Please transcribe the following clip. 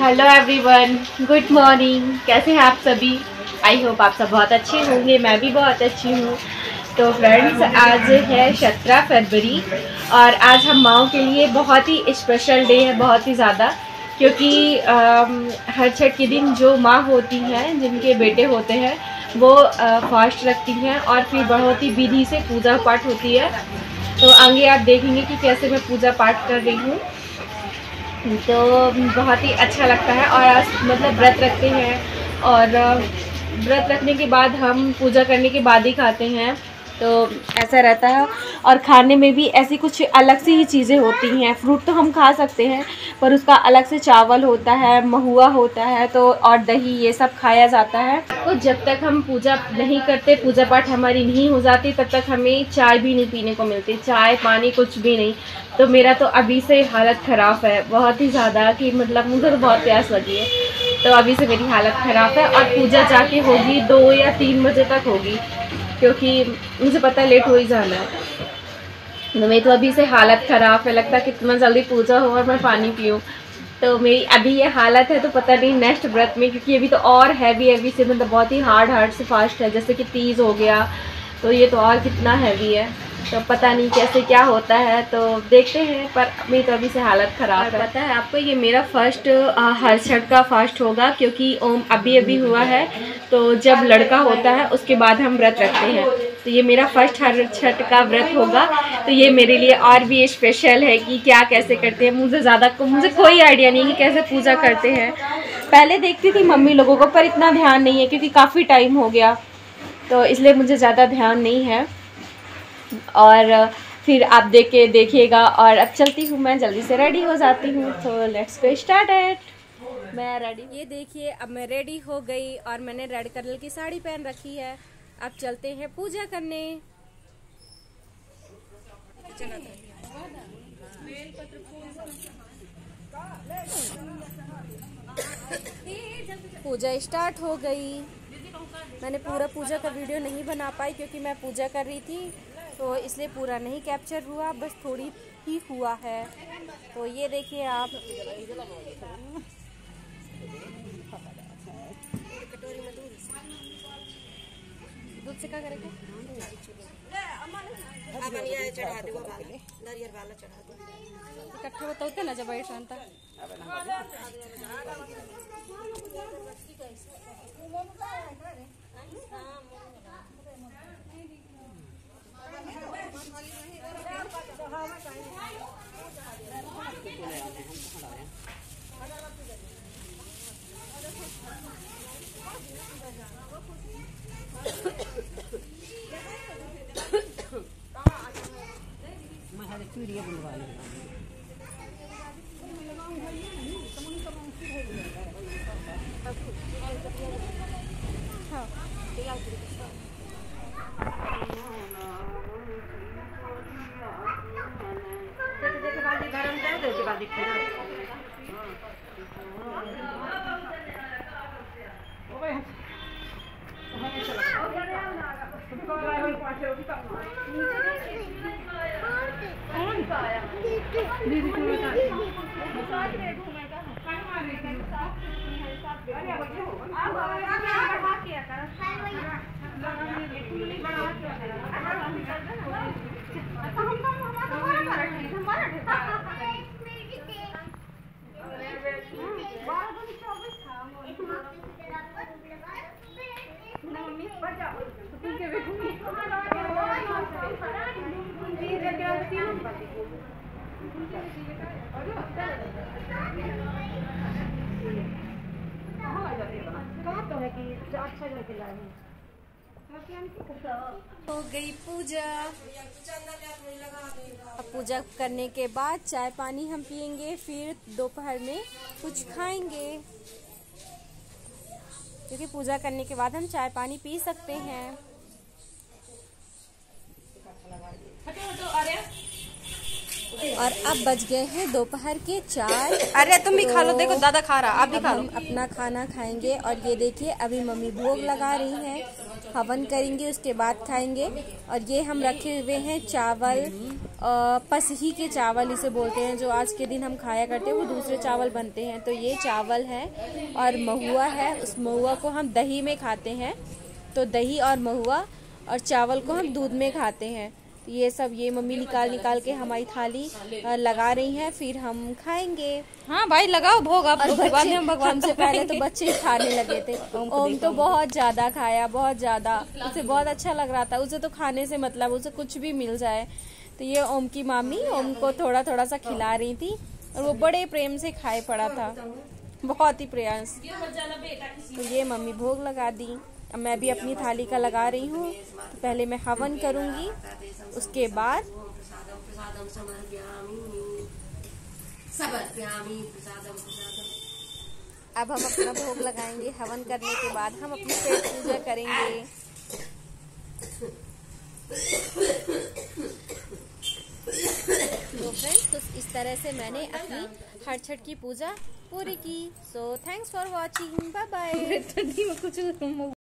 Hello everyone, good morning. कैसे हैं आप सभी? आई होप आप सब बहुत अच्छे होंगे। मैं भी बहुत अच्छी हूँ। तो फ्रेंड्स, आज है 17 फरवरी और आज हम माँओं के लिए बहुत ही स्पेशल डे है, बहुत ही ज़्यादा। क्योंकि हर छठ के दिन जो माँ होती हैं, जिनके बेटे होते हैं, वो फास्ट रखती हैं और फिर बहुत ही विधि से पूजा पाठ होती है। तो आगे आप देखेंगे कि कैसे मैं पूजा पाठ कर रही हूँ। तो बहुत ही अच्छा लगता है। और आज मतलब व्रत रखते हैं और व्रत रखने के बाद हम पूजा करने के बाद ही खाते हैं, तो ऐसा रहता है। और खाने में भी ऐसी कुछ अलग सी ही चीज़ें होती हैं। फ्रूट तो हम खा सकते हैं, पर उसका अलग से चावल होता है, महुआ होता है, तो और दही, ये सब खाया जाता है। तो जब तक हम पूजा नहीं करते, पूजा पाठ हमारी नहीं हो जाती, तब तक हमें चाय भी नहीं पीने को मिलती, चाय पानी कुछ भी नहीं। तो मेरा तो अभी से हालत ख़राब है बहुत ही ज़्यादा, कि मतलब मुझे तो बहुत प्यास लगी है। तो अभी से मेरी हालत ख़राब है और पूजा जाके होगी 2 या 3 बजे तक होगी, क्योंकि मुझे पता है लेट हो ही जाना है। तो मेरी तो अभी से हालत ख़राब है। लगता है कितना जल्दी पूजा हो और मैं पानी पीऊँ। तो मेरी अभी ये हालत है, तो पता नहीं नेक्स्ट व्रत में, क्योंकि अभी तो और हैवी से, मतलब बहुत ही हार्ड से फास्ट है। जैसे कि तीज हो गया, तो ये तो और कितना हैवी है। तो पता नहीं कैसे क्या होता है, तो देखते हैं। पर मेरी तो अभी से हालत ख़राब है। पता है आपको, ये मेरा फर्स्ट हर छठ का फास्ट होगा, क्योंकि अभी हुआ है। तो जब लड़का होता है उसके बाद हम व्रत रखते हैं। तो ये मेरा फर्स्ट हर छठ का व्रत होगा। तो ये मेरे लिए और भी स्पेशल है कि क्या कैसे करते हैं। मुझे कोई आइडिया नहीं कि कैसे पूजा करते हैं। पहले देखती थी मम्मी लोगों को, पर इतना ध्यान नहीं है, क्योंकि काफ़ी टाइम हो गया, तो इसलिए मुझे ज़्यादा ध्यान नहीं है। और फिर आप देखिएगा। और अब चलती हूँ, मैं जल्दी से रेडी हो जाती हूँ। तो लेट्स गो स्टार्टेड। मैं रेडी, ये देखिए, अब मैं रेडी हो गई और मैंने रेड कलर की साड़ी पहन रखी है। अब चलते हैं पूजा करने। पूजा स्टार्ट हो गई। मैंने पूरा पूजा का वीडियो नहीं बना पाई, क्योंकि मैं पूजा कर रही थी, तो इसलिए पूरा नहीं कैप्चर हुआ, बस थोड़ी ही हुआ है। तो ये देखिए आप, दूध से क्या करेंगे? चढ़ा दो, नारियल वाला चढ़ा दो। इकट्ठे बताते ना जब शांता। हो गई पूजा। अब पूजा करने के बाद चाय पानी हम पियेंगे, फिर दोपहर में कुछ खाएंगे, क्योंकि पूजा करने के बाद हम चाय पानी पी सकते हैं। और अब बज गए हैं दोपहर के 4। अरे तुम भी खा लो, देखो दादा खा रहा, आप भी खा लो। हम अपना खाना खाएंगे और ये देखिए अभी मम्मी भोग लगा रही हैं, हवन करेंगे, उसके बाद खाएंगे। और ये हम रखे हुए हैं चावल, पसही के चावल इसे बोलते हैं, जो आज के दिन हम खाया करते हैं, वो दूसरे चावल बनते हैं। तो ये चावल है और महुआ है, उस महुआ को हम दही में खाते हैं। तो दही और महुआ और चावल को हम दूध में खाते हैं। तो ये सब ये मम्मी निकाल के हमारी थाली लगा रही हैं, फिर हम खाएंगे। हाँ भाई लगाओ भोग आप। और बच्चे, हमसे पहले तो बच्चे खाने लगे थे। ओम तो बहुत ज्यादा खाया, बहुत ज्यादा, उसे बहुत अच्छा लग रहा था। उसे तो खाने से मतलब, उसे कुछ भी मिल जाए। तो ये ओम की मामी ओम को थोड़ा थोड़ा सा खिला रही थी और वो बड़े प्रेम से खाए पड़ा था, बहुत ही प्रयास। तो ये मम्मी भोग लगा दी। अब मैं भी अपनी थाली का लगा रही हूँ। तो पहले मैं हवन करूँगी, उसके बाद अब हम अपना भोग लगाएंगे। हवन करने के बाद हम अपनी पेट पूजा करेंगे। तो फ्रेंड्स, तो इस तरह से मैंने अपनी हर छठ की पूजा पूरी की। So thanks for watching, bye bye.